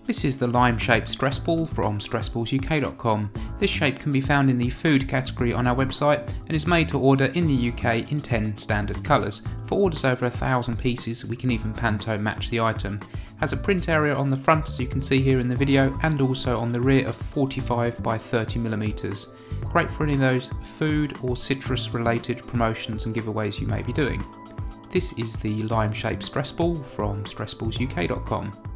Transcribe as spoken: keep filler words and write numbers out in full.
This is the lime-shaped stress ball from Stress Balls U K dot com. This shape can be found in the food category on our website and is made to order in the U K in ten standard colours. For orders over a thousand pieces, we can even Panto match the item. Has a print area on the front, as you can see here in the video, and also on the rear of forty-five by thirty millimeters. Great for any of those food or citrus related promotions and giveaways you may be doing. This is the lime-shaped stress ball from Stress Balls U K dot com.